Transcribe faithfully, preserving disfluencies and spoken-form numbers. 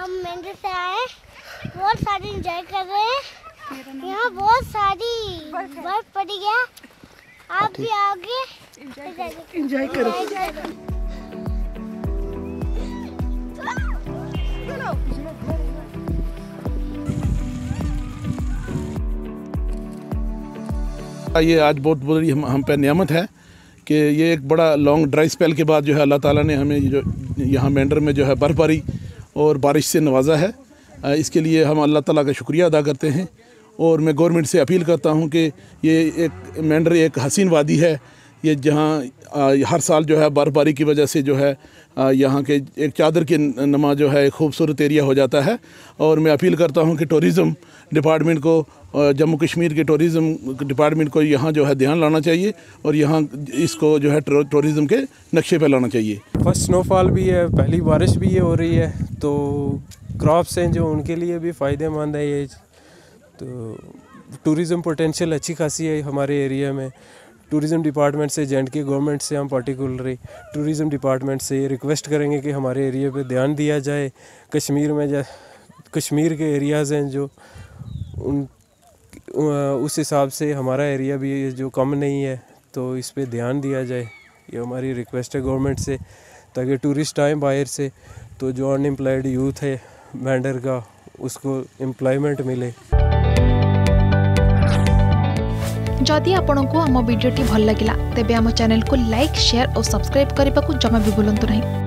हम मेंढर से आए, बहुत सारी एंजॉय कर रहे हैं। यहाँ बहुत सारी बर्फ पड़ी है, आप भी आओगे एंजॉय करो। ये आज बहुत बड़ी हम, हम पे नियामत है कि ये एक बड़ा लॉन्ग ड्राई स्पेल के बाद जो है अल्लाह ताला ने हमें जो यहाँ मेंढर में जो है बर्फबारी और बारिश से नवाजा है। इसके लिए हम अल्लाह ताला का शुक्रिया अदा करते हैं और मैं गवर्नमेंट से अपील करता हूँ कि ये एक मेंढर एक हसीन वादी है, ये जहाँ हर साल जो है बर्फबारी की वजह से जो है यहाँ के एक चादर के नमा जो है खूबसूरत एरिया हो जाता है। और मैं अपील करता हूँ कि टूरिज़म डिपार्टमेंट को, जम्मू कश्मीर के टूरिज़म डिपार्टमेंट को यहाँ जो है ध्यान लाना चाहिए और यहाँ इसको जो है टूरिज़म के नक्शे पे लाना चाहिए। फर्स्ट स्नोफॉल भी है, पहली बारिश भी ये हो रही है, तो क्रॉप्स हैं जो उनके लिए भी फ़ायदेमंद है ये। तो टूरिज़म पोटेंशियल अच्छी खासी है हमारे एरिया में। टूरिज़म डिपार्टमेंट से, जे एंड के गवर्नमेंट से हम पर्टिकुलरली टूरिज़म डिपार्टमेंट से ये रिक्वेस्ट करेंगे कि हमारे एरिया पे ध्यान दिया जाए। कश्मीर में जा कश्मीर के एरियाज़ हैं जो उन उस हिसाब से हमारा एरिया भी जो कम नहीं है, तो इस पे ध्यान दिया जाए। ये हमारी रिक्वेस्ट है गवर्नमेंट से, ताकि टूरिस्ट आए बाहर से तो जो अनएम्प्लॉयड यूथ है मेंढर का, उसको एम्प्लॉयमेंट मिले। जदि आपंक आम भिडी भल लगा तेब आम चैनल को लाइक, शेयर और सब्सक्राइब करने को जमा भी भूलु नहीं।